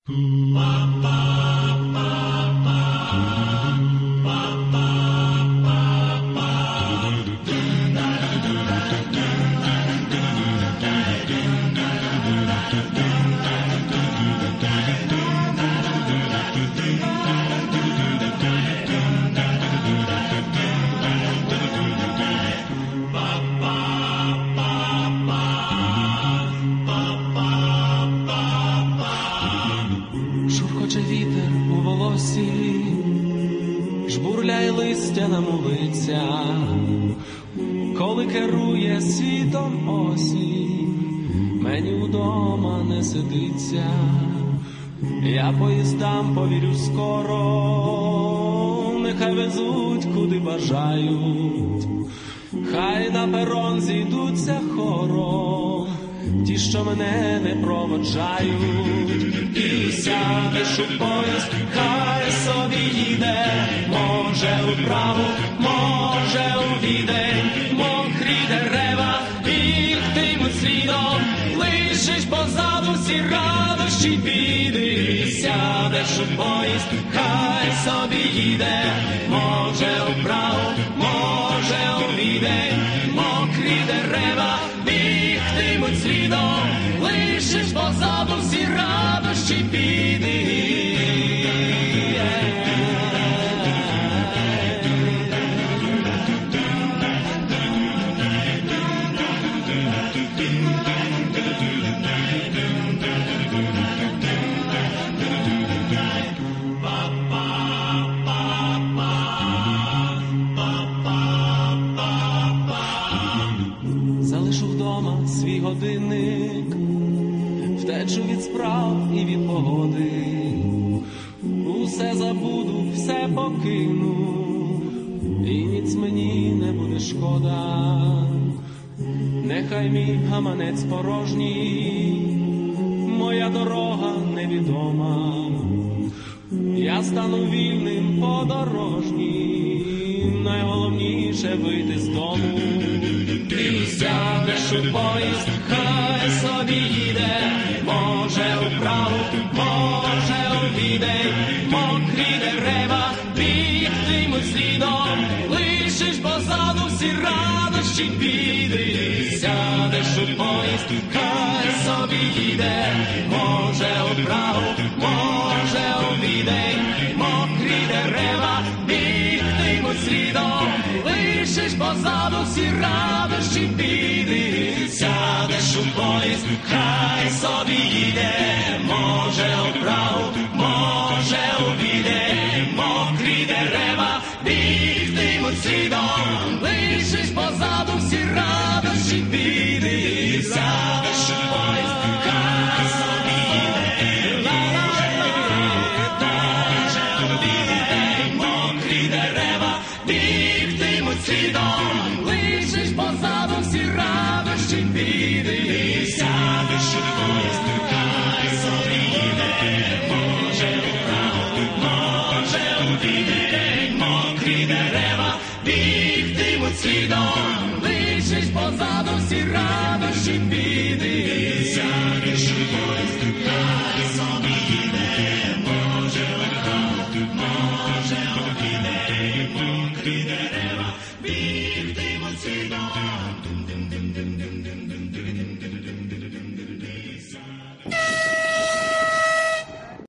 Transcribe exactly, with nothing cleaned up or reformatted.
Шурхоче вітер у волосі, жбурляє листя на мулицях, коли керує світом осінь, мені вдома не сидиться. Я поїздам повірю скоро, нехай везуть куди бажають, хай на перон зійдуться хором ті, що мене не проводжають. І сядеш у поїзд, хай собі їде, може у праву, може у відень, мокрі дерева бігтимуть слідом, лишиш позаду всі радощі біди. Сядеш у поїзд, хай собі їде, може у праву, може у відень, мокрі дерева бігтимуть слідом, лишиш позаду всі радощі біди. Залишу вдома свій годинник, втечу від справ і від погоди, усе забуду, все покину, і ніц мені не буде шкода. Нехай мій гаманець порожній, моя дорога невідома, я стану вільним подорожнім, найголовніше вийти з дому. Ти сядеш у поїзд, хай собі їде, може у праву, може у відень, мокрі дерева бігтимуть слідом, лишиш позаду всі радощі біди. Сядеш у поїзд, хай собі їде, може у праву, може у відень, мокрі дерева бігтимуть слідом, лишиш позаду всі радощі біди. Сядеш у поїзд, хай собі їде, може у праву, може у відень, мокрі дерева бігтимуть слідом, лишиш позаду всі радощі біди. Сядеш у поїзд, хай собі їде, може у відень, мокрі дерева бігтимуть слідом, лишиш позаду всі радощі біди. Сядеш у поїзд, хай собі їде.